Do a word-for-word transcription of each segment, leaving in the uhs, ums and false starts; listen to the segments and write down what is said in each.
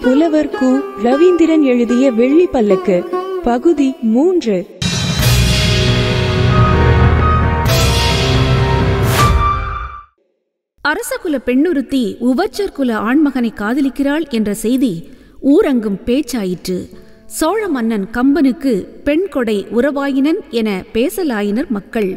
புலவர் கு. ரவீந்திரன் எழுதிய வெள்ளி பல்லக்கு பகுதி மூன்று. அரசகுல பெண்ணுறுத்தி உவச்சர் குல ஆண்மகனை காதலிக்கிறாள் என்ற செய்தி ஊரங்கும் பேச்சாயிற்று. சோழ மன்னன் கம்பனுக்கு பெண் கொடை உறவாயினன் என பேசலாயினர் மக்கள்.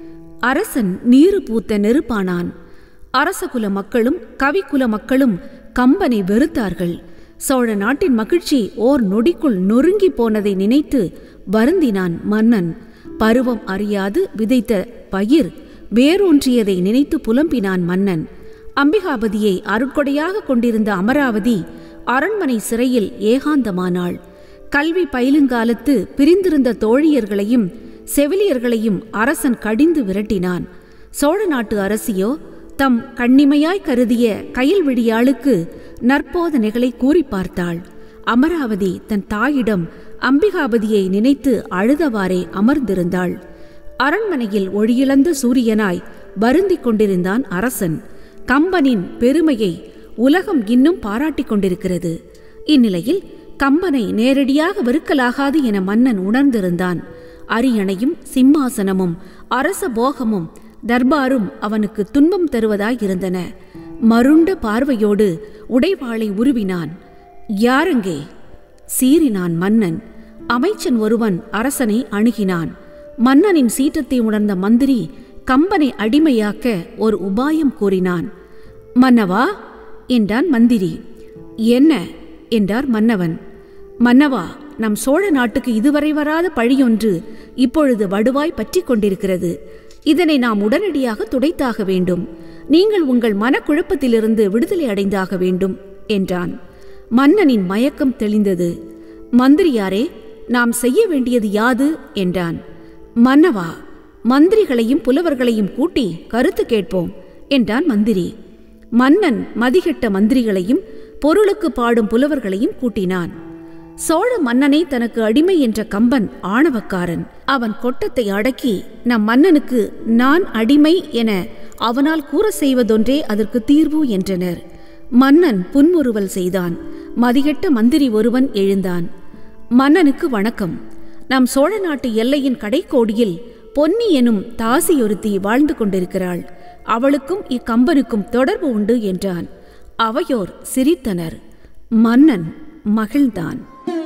அரசன் நீரு பூத்த நெருப்பானான். அரசகுல மக்களும் கவிக்குல மக்களும் கம்பனை வெறுத்தார்கள். சோழ நாட்டின் மகிழ்ச்சி ஓர் நொடிக்குள் நொறுங்கி போனதை நினைத்து வருந்தினான் மன்னன். பருவம் அறியாது விதைத்த பயிர் வேரூன்றியதை நினைத்து புலம்பினான் மன்னன். அம்பிகாபதியை அருட்கொடையாக கொண்டிருந்த அமராவதி அரண்மனை சிறையில் ஏகாந்தமானாள். கல்வி பயிலுங்காலத்து பிரிந்திருந்த தோழியர்களையும் செவிலியர்களையும் அரசன் கடிந்து விரட்டினான். சோழ நாட்டு அரசியோ தம் கண்ணிமையாய் கருதிய கயல்விழியாளுக்கு நற்போதனைகளை கூறி பார்த்தாள். அமராவதி தன் தாயிடம் அம்பிகாபதியை நினைத்து அழுதவாறே அமர்ந்திருந்தாள். அரண்மனையில் ஒளியிழந்த சூரியனாய் வருந்திக் கொண்டிருந்தான் அரசன். கம்பனின் பெருமையை உலகம் இன்னும் பாராட்டிக் கொண்டிருக்கிறது. இந்நிலையில் கம்பனை நேரடியாக வெறுக்கலாகாது என மன்னன் உணர்ந்திருந்தான். அரியணையும் சிம்மாசனமும் அரச போகமும் தர்பாரும் அவனுக்கு துன்பம் தருவதாயிருந்தன. மருண்ட பார்வையோடு உடைவாளை உருவினான். யாரங்கே? சீறினான் மன்னன். அமைச்சன் ஒருவன் அரசனை அணுகினான். மன்னனின் சீற்றத்தை உணர்ந்த மந்திரி கம்பனை அடிமையாக்க ஒரு உபாயம் கூறினான். மன்னவா என்றான் மந்திரி. என்ன என்றார் மன்னவன். மன்னவா, நம் சோழ நாட்டுக்கு இதுவரை வராத பழியொன்று இப்பொழுது வடுவாய் பற்றி கொண்டிருக்கிறது. இதனை நாம் உடனடியாக துடைத்தாக வேண்டும். நீங்கள் உங்கள் மனக்குழப்பத்திலிருந்து விடுதலை அடைந்தாக வேண்டும் என்றான். மன்னனின் மயக்கம் தெளிந்தது. மந்திரியாரே, நாம் செய்ய வேண்டியது யாது என்றான். மன்னவா, மந்திரிகளையும் புலவர்களையும் கூட்டி கருத்து கேட்போம் என்றான் மந்திரி. மன்னன் மதிகெட்ட மந்திரிகளையும் பொருளுக்கு பாடும் புலவர்களையும் கூட்டினான். சோழ மன்னனை தனக்கு அடிமை என்ற கம்பன் ஆணவக்காரன். அவன் கொட்டத்தை அடக்கி நம் மன்னனுக்கு நான் அடிமை என அவனால் கூற செய்வதொன்றே அதற்கு தீர்வு என்றனர். மன்னன் புன்முறுவல் செய்தான். மதிகெட்ட மந்திரி ஒருவன் எழுந்தான். மன்னனுக்கு வணக்கம். நம் சோழ நாட்டு எல்லையின் கடைக்கோடியில் பொன்னி எனும் தாசியொருத்தி வாழ்ந்து கொண்டிருக்கிறாள். அவளுக்கும் இக்கம்பனுக்கும் தொடர்பு உண்டு என்றான். அவையோர் சிரித்தனர். மன்னன் மகிழ்ந்தான்.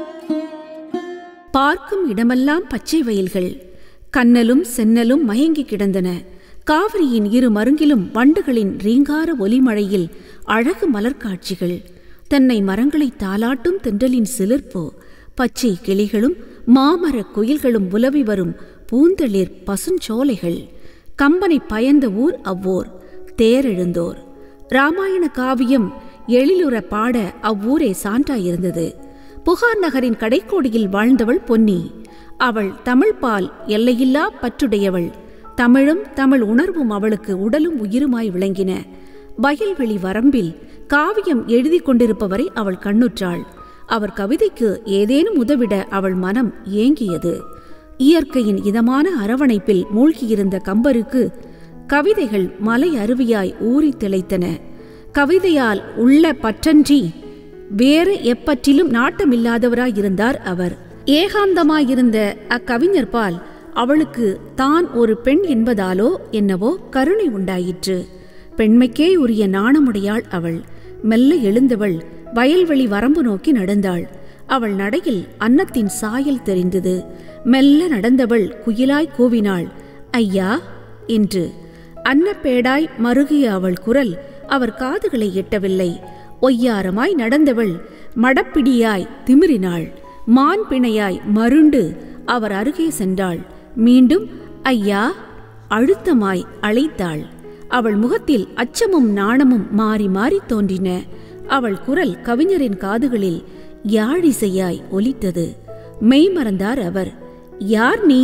பார்க்கும் இடமெல்லாம் பச்சை வயல்கள். கண்ணலும் சென்னலும் மயங்கி கிடந்தன. காவிரியின் இரு மருங்கிலும் வண்டுகளின் ரீங்கார ஒலிமழையில் அழகு மலர்காட்சிகள். தென்னை மரங்களை தாலாட்டும் தென்றலின் சிலிர்ப்பு. பச்சை கிளிகளும் மாமர குயில்களும் உலவி வரும் பூந்தளிர் பசுஞ்சோலைகள். கம்பனை பயந்த ஊர் அவ்வூர். தேரெழுந்தோர். இராமாயண காவியம் எழிலுற பாட அவ்வூரே சான்றாயிருந்தது. புகார் நகரின் கடைக்கோடியில் வாழ்ந்தவள் பொன்னி. அவள் தமிழ்பால் எல்லையில்லா பற்றுடையவள். தமிழும் தமிழ் உணர்வும் அவளுக்கு உடலும் உயிருமாய் விளங்கின. வயல்வெளி வரம்பில் காவியம் எழுதி கொண்டிருப்பவரை அவள் கண்ணுற்றாள். அவர் கவிதைக்கு ஏதேனும் உதவிட அவள் மனம் ஏங்கியது. இயற்கையின் இதமான அரவணைப்பில் மூழ்கியிருந்த கம்பருக்கு கவிதைகள் மலை அருவியாய் ஊறி திளைத்தன. கவிதையால் உள்ள பற்றன்றி வேறு எப்பற்றிலும் நாட்டமில்லாதவராயிருந்தார் அவர். ஏகாந்தமாயிருந்த அக்கவிஞர்பால் அவளுக்கு தான் ஒரு பெண் என்பதாலோ என்னவோ கருணை உண்டாயிற்று. பெண்மைக்கே உரிய நாணமுடையாள் அவள். மெல்ல எழுந்தவள் வயல்வெளி வரம்பு நோக்கி நடந்தாள். அவள் நடையில் அன்னத்தின் சாயல் தெரிந்தது. மெல்ல நடந்தவள் குயிலாய் கூவினாள், ஐயா என்று. அன்னப்பேடாய் மருகிய அவள் குரல் அவர் காதுகளை எட்டவில்லை. ஒய்யாரமாய் நடந்தவள் மடப்பிடியாய் திமிரினாள். மான் பிணையாய் மருண்டு அவர் அருகே சென்றாள். மீண்டும் ஐயா அழுத்தமாய் அழைத்தாள். அவள் முகத்தில் அச்சமும் நாணமும் மாறி மாறி தோன்றின. அவள் குரல் கவிஞரின் காதுகளில் யாழிசையாய் ஒலித்தது. மெய்மறந்தார் அவர். யார் நீ?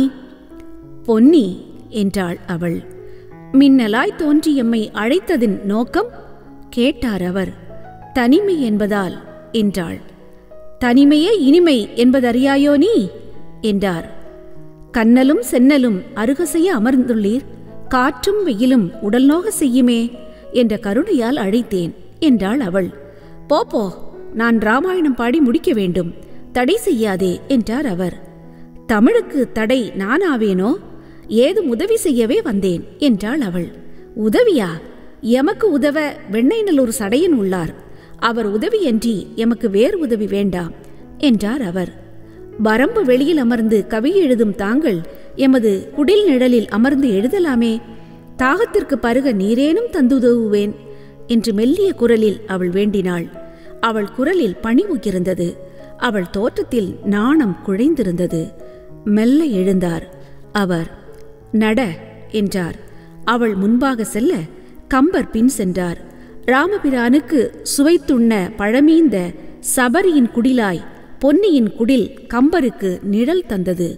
பொன்னி என்றாள் அவள். மின்னலாய் தோன்றி எம்மை அழைத்ததின் நோக்கம் கேட்டார் அவர். தனிமை என்பதால் என்றாள். தனிமையே இனிமை என்பதறியாயோ நீ என்றார். கண்ணலும் சென்னலும் அருகசைய அமர்ந்துள்ளீர். காற்றும் வெயிலும் உடல் நோக செய்யுமே என்ற கருணையால் அழைத்தேன் என்றாள் அவள். போப்போ, நான் ராமாயணம் பாடி முடிக்க வேண்டும், தடை செய்யாதே என்றார் அவர். தமிழுக்கு தடை நானாவேனோ? ஏதும் உதவி செய்யவே வந்தேன் என்றாள் அவள். உதவியா? எமக்கு உதவ வெண்ணெய்நல்லூர் சடையன் உள்ளார். அவர் உதவியன்றி எமக்கு வேறு உதவி வேண்டாம் என்றார் அவர். வரம்பு வெளியில் அமர்ந்து கவி எழுதும் தாங்கள் எமது குடில் நிழலில் அமர்ந்து எழுதலாமே. தாகத்திற்கு பருக நீரேனும் தந்துதவுவேன் என்று மெல்லிய குரலில் அவள் வேண்டினாள். அவள் குரலில் பணிவு இருந்தது. அவள் தோற்றத்தில் நாணம் குழைந்திருந்தது. மெல்ல எழுந்தார் அவர். நட என்றார். அவள் முன்பாக செல்ல கம்பர் பின் சென்றார். ராமபிரானுக்கு சுவைத்துண்ண பழமீந்த சபரியின் குடிலாய் பொன்னியின் குடில் கம்பருக்கு நிழல் தந்தது.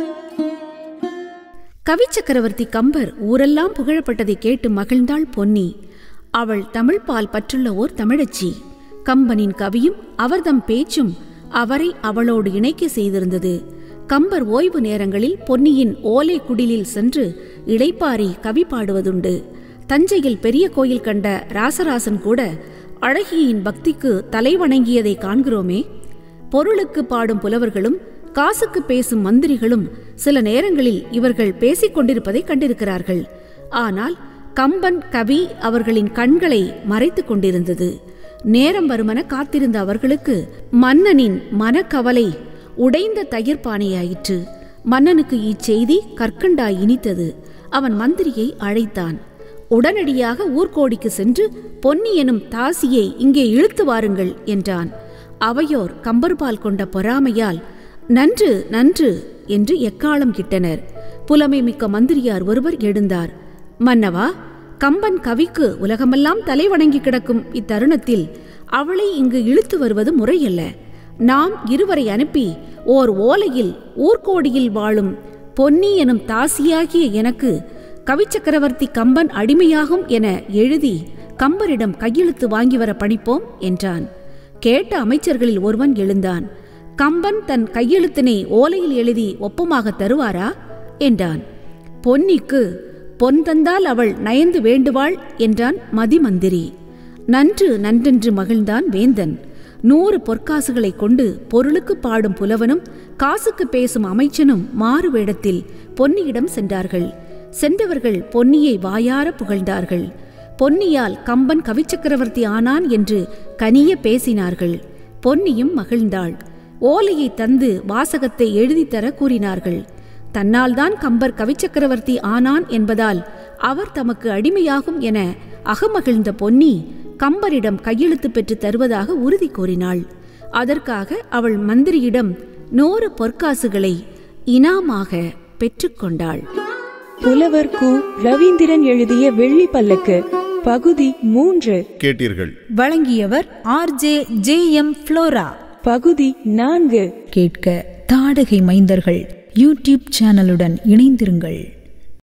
கவி சக்கரவர்த்தி கம்பர் ஊரெல்லாம் புகழப்பட்டதை கேட்டு மகிழ்ந்தாள் பொன்னி. அவள் தமிழ்பால் பற்றுள்ள ஓர் தமிழச்சி. கம்பனின் கவியும் அவர்தம் பேச்சும் அவரை அவளோடு இணைக்க செய்திருந்தது. கம்பர் ஓய்வு நேரங்களில் பொன்னியின் ஓலை குடிலில் சென்று இளைப்பாரி கவி பாடுவதுண்டு. தஞ்சையில் பெரிய கோயில் கண்ட ராசராசன் கூட அழகியின் பக்திக்கு தலை வணங்கியதை காண்கிறோமே. பொருளுக்கு பாடும் புலவர்களும் காசுக்கு பேசும் மந்திரிகளும் சில நேரங்களில் இவர்கள் பேசிக் கொண்டிருப்பதை கண்டிருக்கிறார்கள். ஆனால் கம்பன் கவி அவர்களின் கண்களை மறைத்துக் கொண்டிருந்தது. நேரம் வருமென காத்திருந்த அவர்களுக்கு மன்னனின் மனக்கவலை உடைந்த தயிர்பானையாயிற்று. மன்னனுக்கு இச்செய்தி கற்கண்டாய் இனித்தது. அவன் மந்திரியை அழைத்தான். உடனடியாக ஊர்கோடிக்கு சென்று பொன்னி எனும் தாசியை இங்கே இழுத்து வாருங்கள் என்றான். அவையோர் கம்பர்பால் கொண்ட பொறாமையால் நன்று நன்று என்று எக்காலம் கிட்டனர். புலமை மிக்க மந்திரியார் ஒருவர் எழுந்தார். மன்னவா, கம்பன் கவிக்கு உலகமெல்லாம் தலை வணங்கி கிடக்கும் இத்தருணத்தில் அவளை இங்கு இழுத்து வருவது முறையல்ல. நாம் இருவரை அனுப்பி ஓர் ஓலையில் ஊர்கோடியில் வாழும் பொன்னி எனும் தாசியாகிய எனக்கு கவிச்சக்கரவர்த்தி கம்பன் அடிமையாகும் என எழுதி கம்பரிடம் கையெழுத்து வாங்கி வர பணிப்போம் என்றான். கேட்ட அமைச்சர்களில் ஒருவன் எழுந்தான். கம்பன் தன் கையெழுத்தினை ஓலையில் எழுதி ஒப்பமாக தருவாரா என்றான். பொன்னிக்கு பொன் தந்தால் அவள் நயந்து வேண்டுவாள் என்றான் மதிமந்திரி. நன்று நன்றென்று மகிழ்ந்தான் வேந்தன். நூறு பொற்காசுகளை கொண்டு பொருளுக்கு பாடும் புலவனும் காசுக்கு பேசும் அமைச்சனும் மாறு வேடத்தில் பொன்னியிடம் சென்றார்கள். சென்றவர்கள் பொன்னியை வாயார புகழ்ந்தார்கள். பொன்னியால் கம்பன் கவிச்சக்கரவர்த்தி ஆனான் என்று கனிய பேசினார்கள். பொன்னியும் மகிழ்ந்தாள். ஓலையை தந்து வாசகத்தை எழுதித்தர கூறினார்கள். தன்னால்தான் கம்பர் கவிச்சக்கரவர்த்தி ஆனான் என்பதால் அவர் தமக்கு அடிமையாகும் என அகமகிழ்ந்த பொன்னி கம்பரிடம் கையெழுத்து பெற்று தருவதாக உறுதி கூறினாள். அதற்காக அவள் மந்திரியிடம் நூறு பொற்காசுகளை இனாமாக பெற்றுக்கொண்டாள். புலவர் கு ரவீந்திரன் எழுதிய வெள்ளி பல்லக்கு பகுதி மூன்று கேட்டீர்கள். வழங்கியவர் R J J M Flora. பகுதி நான்கு. கேட்க தாடகை மைந்தர்கள் யூடியூப் சேனலுடன் இணைந்திருங்கள்.